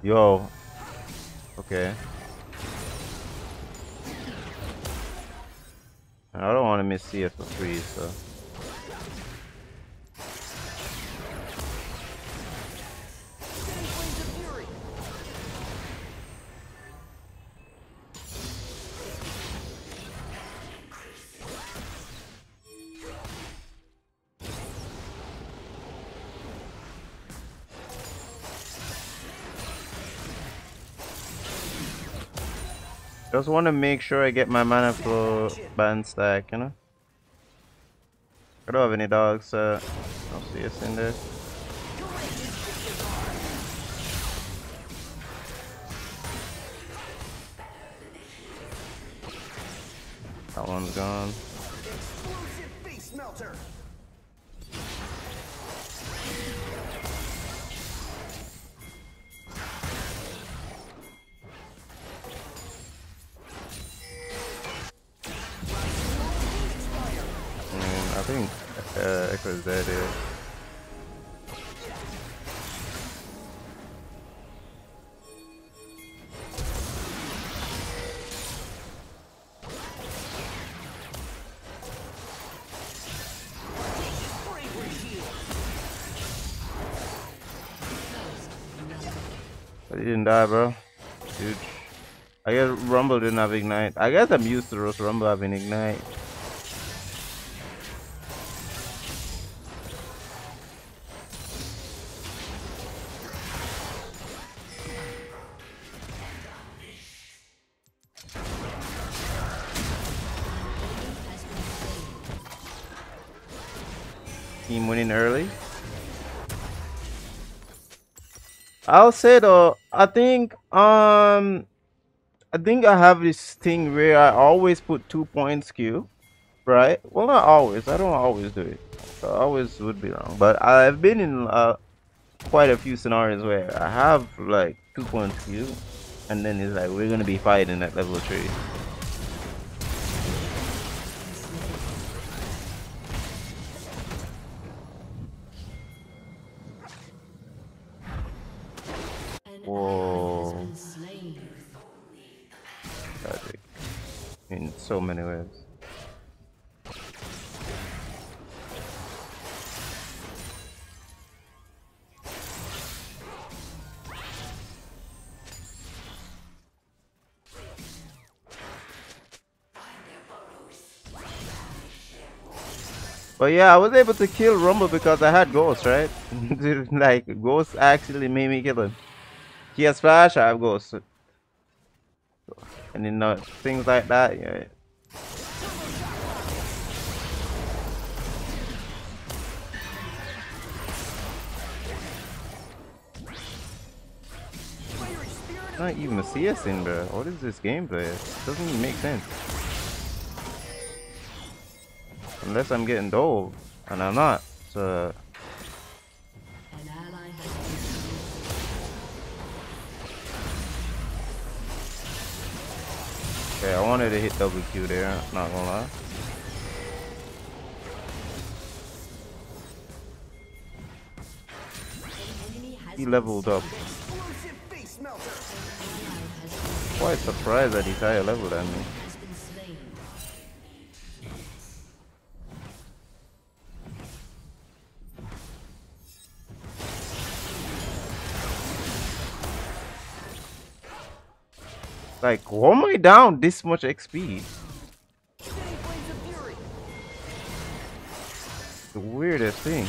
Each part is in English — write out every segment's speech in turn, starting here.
Yo. Okay. I don't want to miss CS for free, so. Just want to make sure I get my mana flow band stack, you know? I don't have any dogs, so I'll see us in there. That one's gone. I think Echo's dead here. But he didn't die, bro. Huge. I guess Rumble didn't have Ignite. I guess I'm used to Rose Rumble having Ignite. Team winning early. I'll say though, I think I have this thing where I always put 2 points Q, right? Well, not always. I don't always do it. So I always would be wrong. But I've been in quite a few scenarios where I have like 2 points Q, and then it's like we're gonna be fighting at level 3. Whoa. Tragic. In so many ways. But yeah, I was able to kill Rumble because I had Ghost, right? Like, Ghost actually made me kill him. He has Flash, I have Ghost. And then things like that, yeah. Not even a CS in, bro. What is this gameplay? It doesn't even make sense. Unless I'm getting doled, and I'm not. So okay, I wanted to hit WQ there, not gonna lie. He leveled up. Quite surprised that he's higher level than me. Like, why am I down this much XP? The weirdest thing.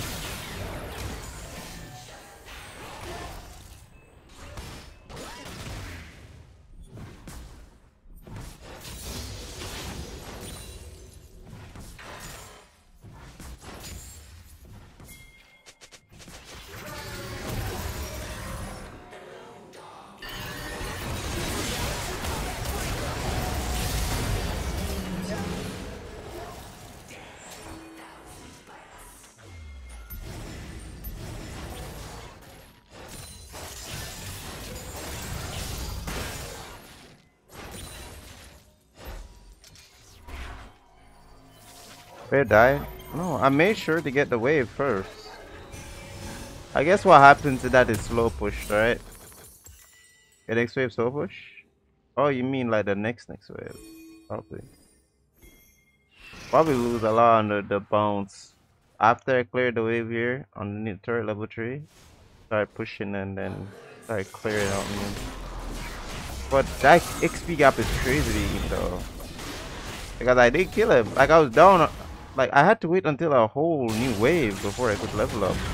Fair die? No, I made sure to get the wave first. I guess what happens is that it's slow pushed, right? The next wave so push? Oh, you mean like the next wave? Probably. Probably lose a lot under the bounce. After I clear the wave here on the turret level 3, start pushing and then start clearing out me. But that XP gap is crazy though. Because I did kill him. Like I was down, like I had to wait until a whole new wave before I could level up.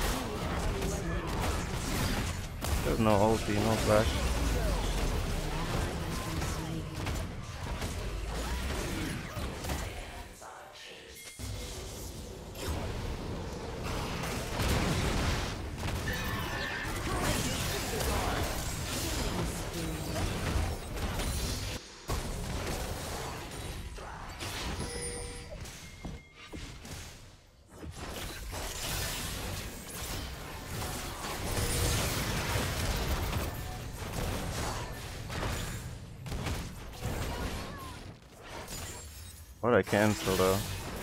There's no ulti, no flash. What I cancel though.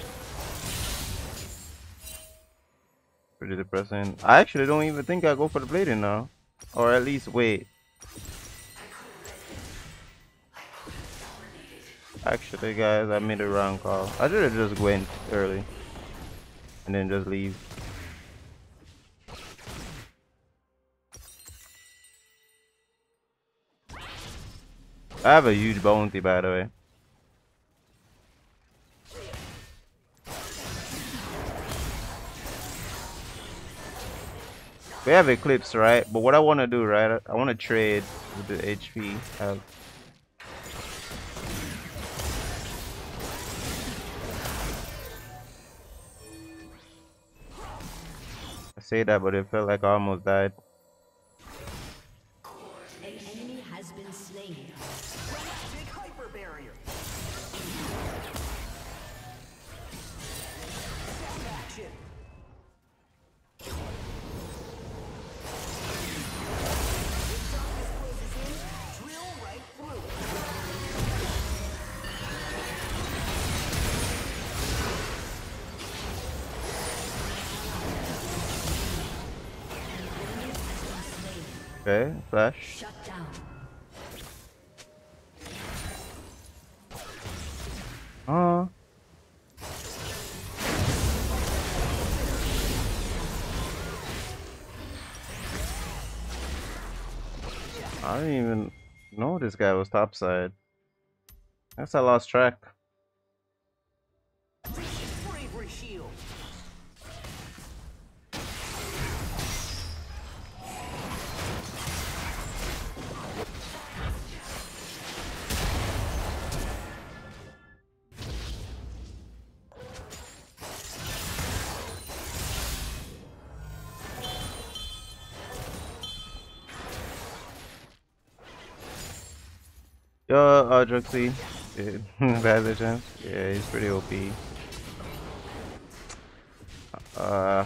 Pretty depressing. I actually don't even think I go for the blading now. Or at least wait. Actually guys, I made a wrong call. I should have just went early. And then just leave. I have a huge bounty by the way. We have Eclipse, right? But what I want to do, right? I want to trade with the HP. I say that, but it felt like I almost died. An enemy has been slain. Big hyper barrier. Action. Drill right through. Okay, flash. Shut down. I didn't even know this guy was topside. Guess I lost track. Bravery shield. Yo, Druxy. Has a chance. Yeah, he's pretty OP. Uh,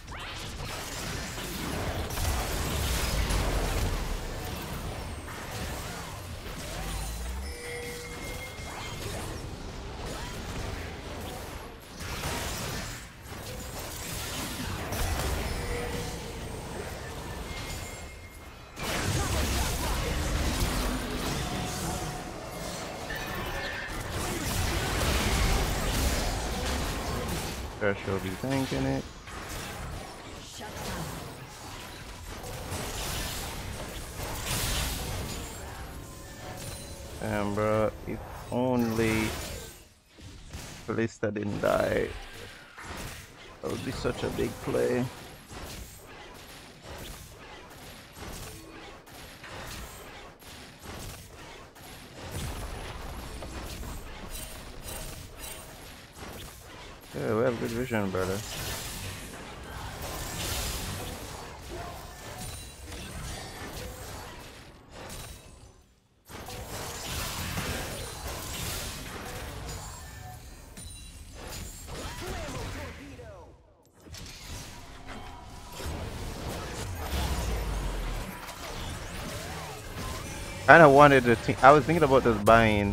Thresh will be tanking it. Shut down. Damn, bro. If only Kalista didn't die. That would be such a big play. Yeah, we have good vision, brother. Kinda wanted to I was thinking about just buying.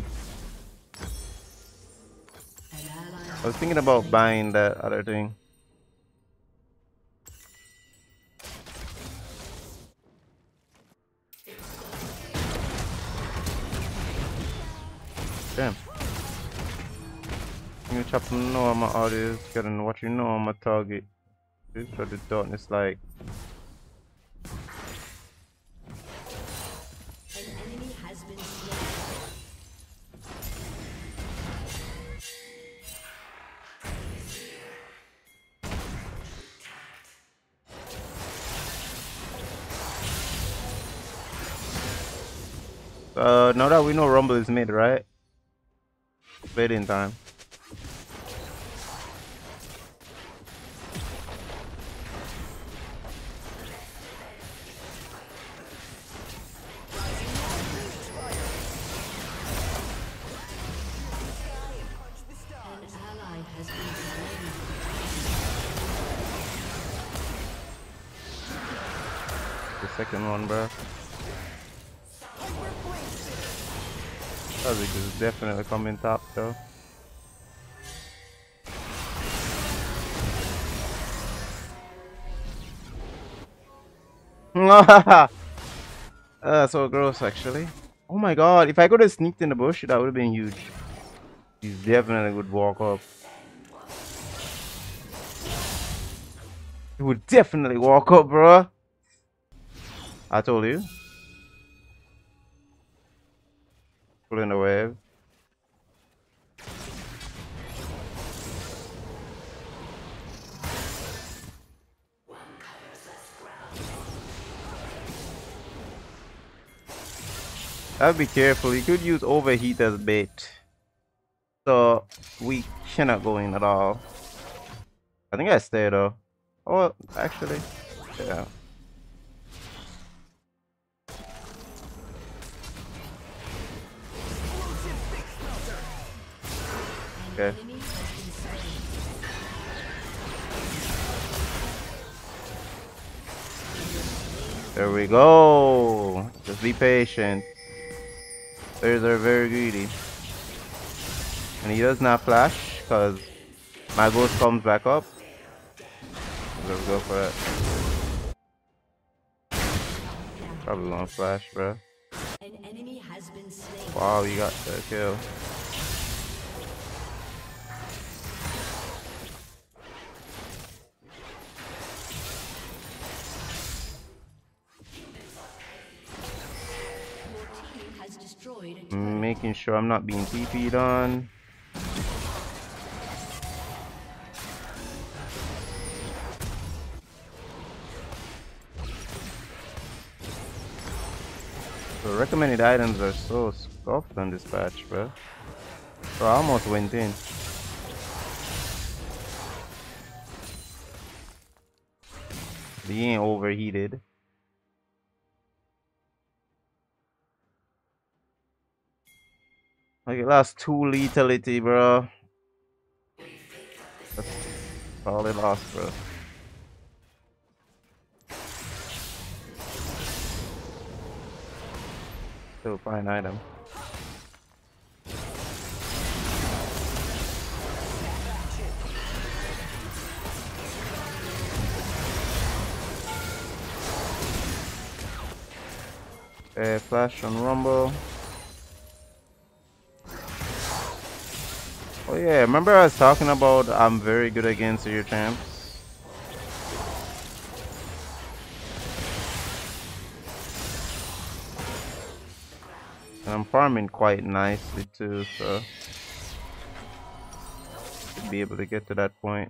I was thinking about buying that other thing. Damn. You chop them know I'm a audience, getting what you know I'm a target. This for the darkness like An enemy has been slain. now that we know Rumble is mid, right? Waiting time. An ally has been slain. The second one, bro. Kha'Zix is definitely coming top though. So gross actually. Oh my god, if I could have sneaked in the bush, that would have been huge. He's definitely would walk up. He would definitely walk up, bro. I told you. Pulling the wave. I'll be careful. You could use overheat as bait. So we cannot go in at all. I think I stay though. Oh, actually, yeah. Okay. Enemy has been slain. There we go. Just be patient. Players are very greedy. And he does not flash because my ghost comes back up. Let's go for it. Probably gonna flash, bro. An enemy has been slain. Wow, you got the kill. Your team has destroyed a turret. Making sure I'm not being TP'd on. The recommended items are so scuffed on this patch, bro. So I almost went in. He ain't overheated. Like it lost 2 lethality, bro. That's all it lost, bro. Still fine item. Flash on Rumble. Oh yeah, remember I was talking about I'm very good against your champs? And I'm farming quite nicely too, so should be able to get to that point.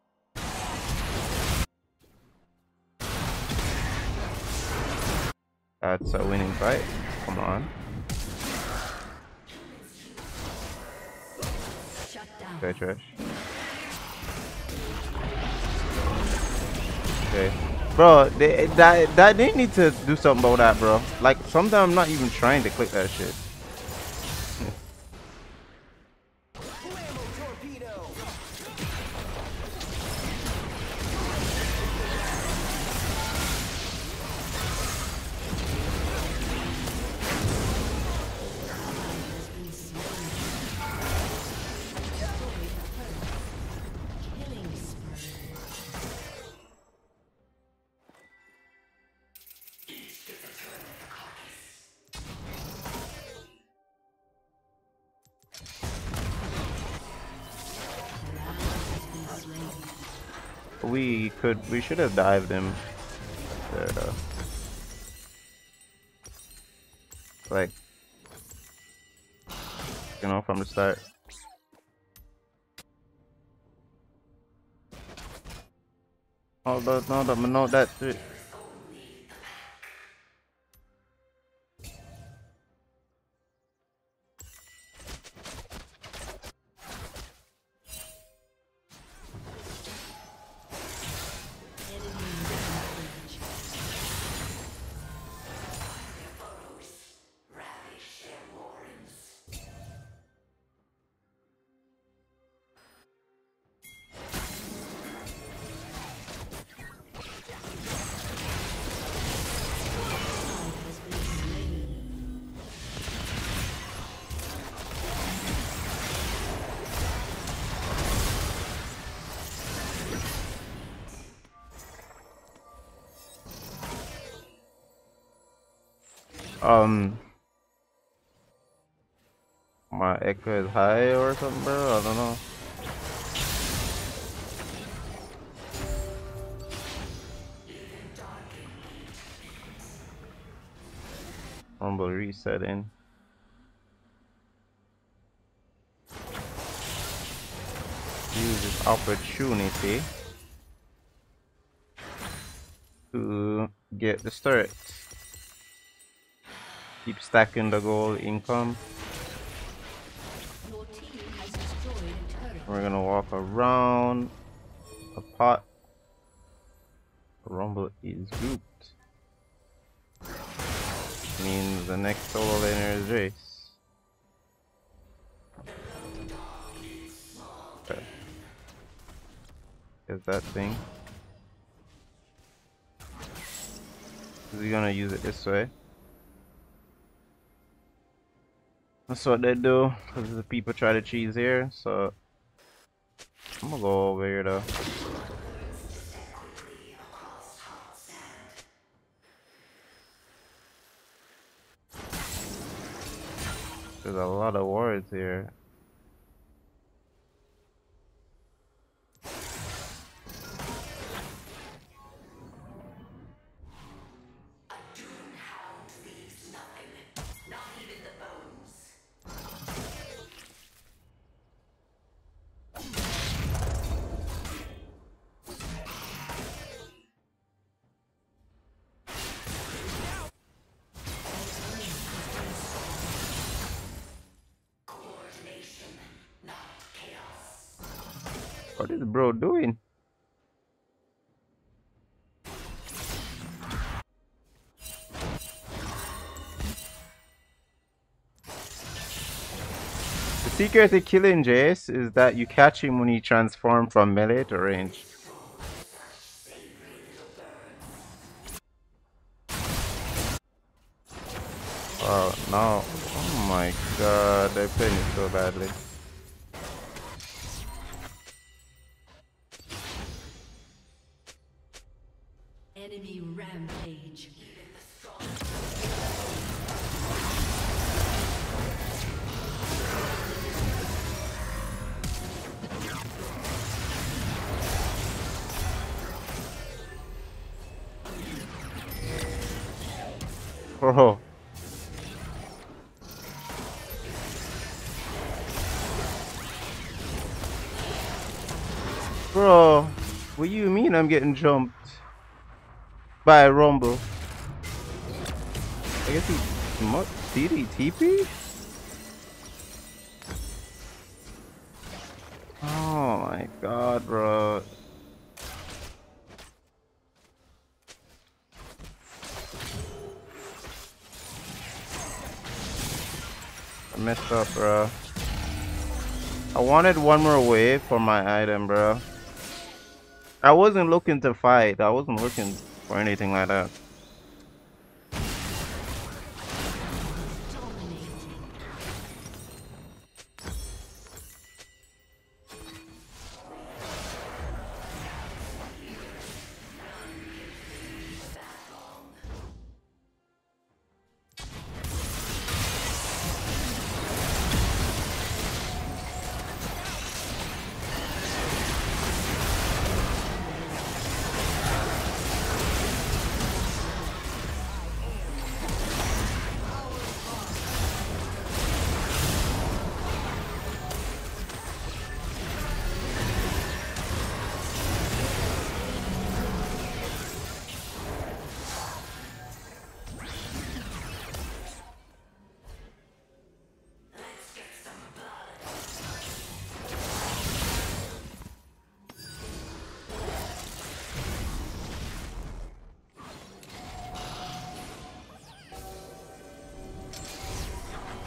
That's a winning fight. Come on. Shut down. Okay, trash. Okay. Bro, they need to do something about that, bro. Like, sometimes I'm not even trying to click that shit. Has been slain. Destroyed a turret. Killing spree. We should have dived him there though. Like, you know, from the start. Oh, no, that shit. My echo is high or something, bro. I don't know. Rumble resetting. Use this opportunity to get the turret. Keep stacking the gold income. Your team has destroyed a turret. We're gonna walk around a pot. Rumble is grouped. Means the next solo laner is Jace. Okay. Is that thing? Is he gonna use it this way? That's what they do, because the people try to cheese here, so I'm gonna go over here though. There's a lot of wards here. What is bro doing? The secret to killing Jace is that you catch him when he transforms from melee to range. Oh no. Oh my god, they're playing it so badly. Enemy rampage. Bro. Bro, what do you mean I'm getting jumped by a Rumble? I guess he DDTP? Oh my god, bro. I messed up, bro. I wanted one more wave for my item, bro. I wasn't looking to fight. I wasn't looking for anything like that.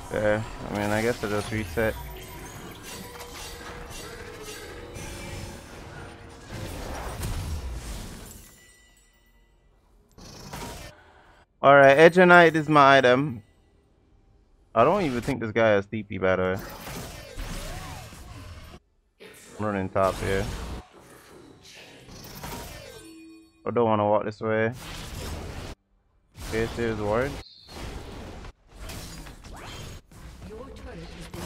Yeah, I mean, I guess I just reset. Alright, Edge and Knight is my item. I don't even think this guy has TP, by the way. I'm running top here. I don't want to walk this way. Okay, there's wards. Your turret has been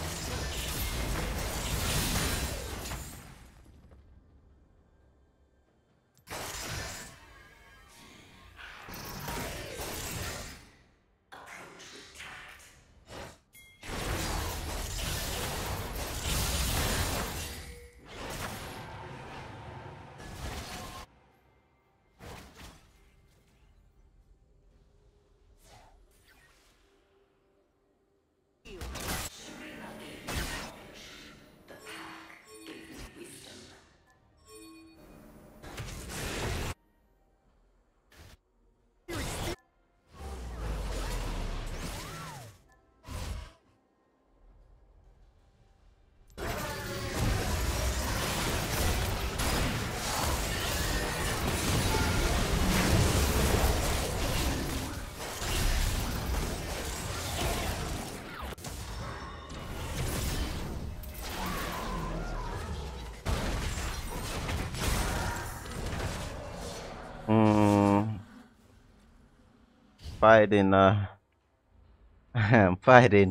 Hmm. Fighting, I'm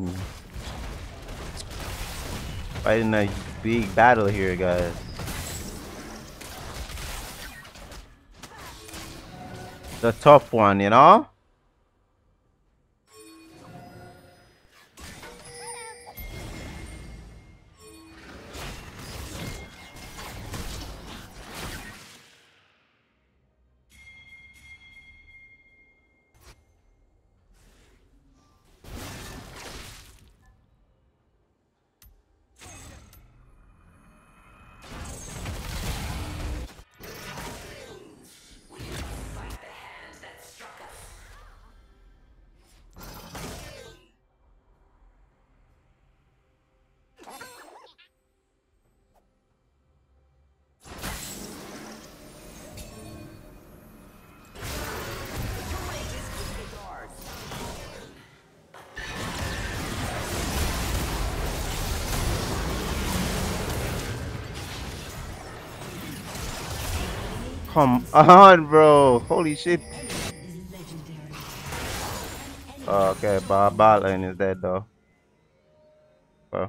fighting a big battle here, guys. The tough one, you know? Come on, bro. Holy shit. is legendary. Okay, bot lane is dead though. Bro.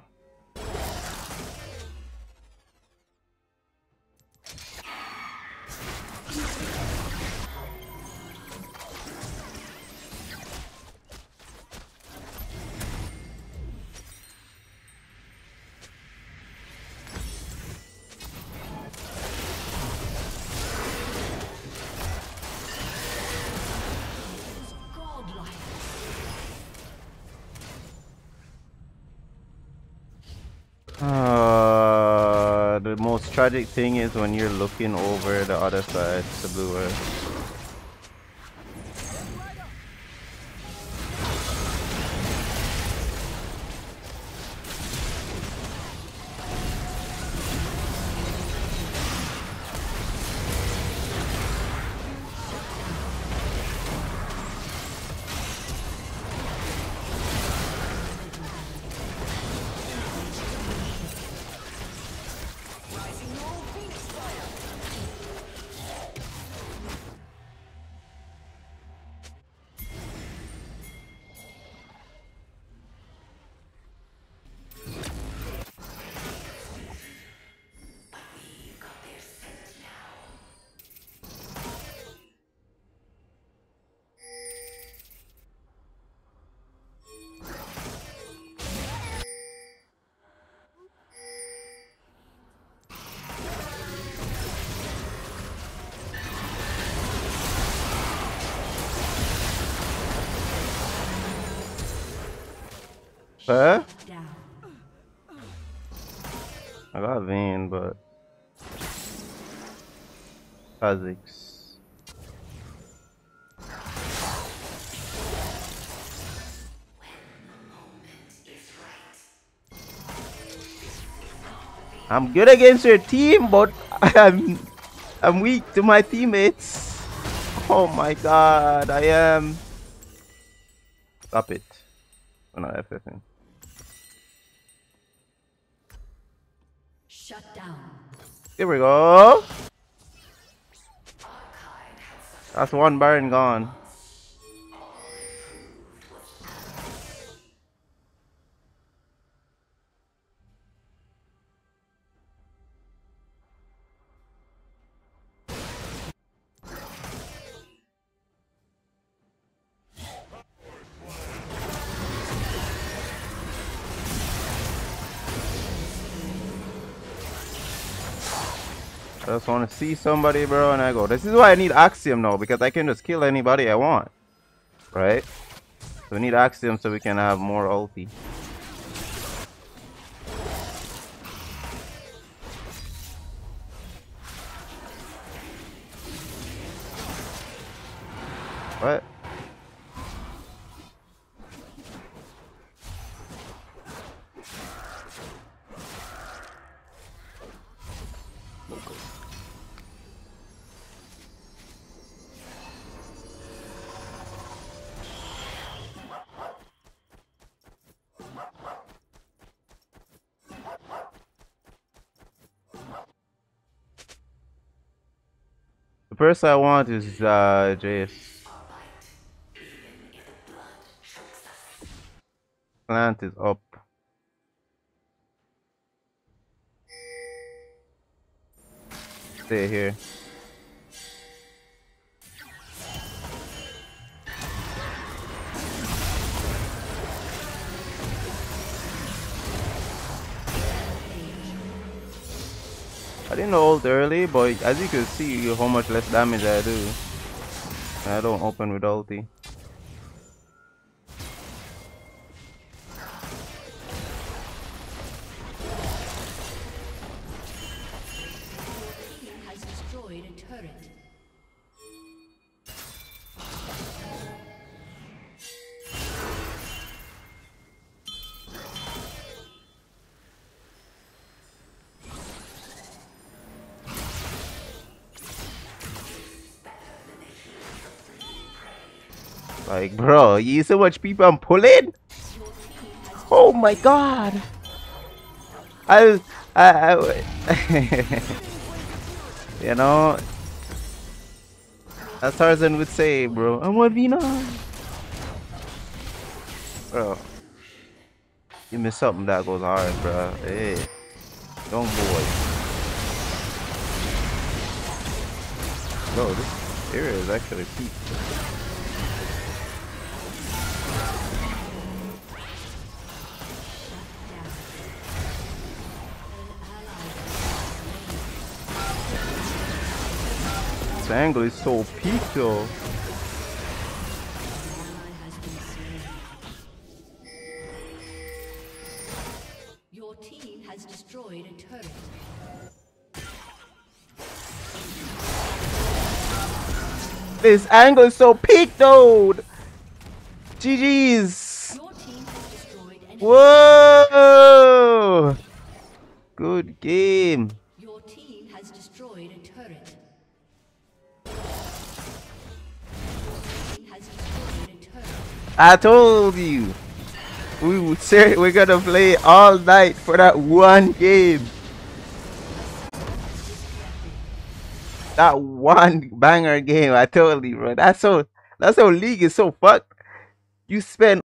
Godlike. The most tragic thing is when you're looking over the other side, the blue earth. Huh? Down. I got Vayne, but Kha'Zix. I'm good against your team, but I'm weak to my teammates. Oh my god, I am. Stop it. Oh no, FFing. Shut down. Here we go. That's one Baron gone. I just want to see somebody, bro, and I go. This is why I need Axiom now, because I can just kill anybody I want. Right? So we need Axiom so we can have more ulti. What? The person I want is Jace. Plant is up. Stay here. I didn't ult early, but as you can see how much less damage I do. And I don't open with ulti. Team has destroyed a turret. Like, bro, you see so much people I'm pulling? Oh my god! I you know, as Tarzan would say, bro, I'm a Vina. Bro, you miss something that goes hard, bro. Hey, young boy. Bro, this area is actually peak. This angle is so peak though. Your team has destroyed a turret. This angle is so peak though. GG's. Your team has destroyed an Whoa! Good game. Your team has destroyed a turret. Your team has destroyed a turret. I told you. We're gonna play all night for that one game. That one banger game. I told you, bro. That's how League is so fucked. You spend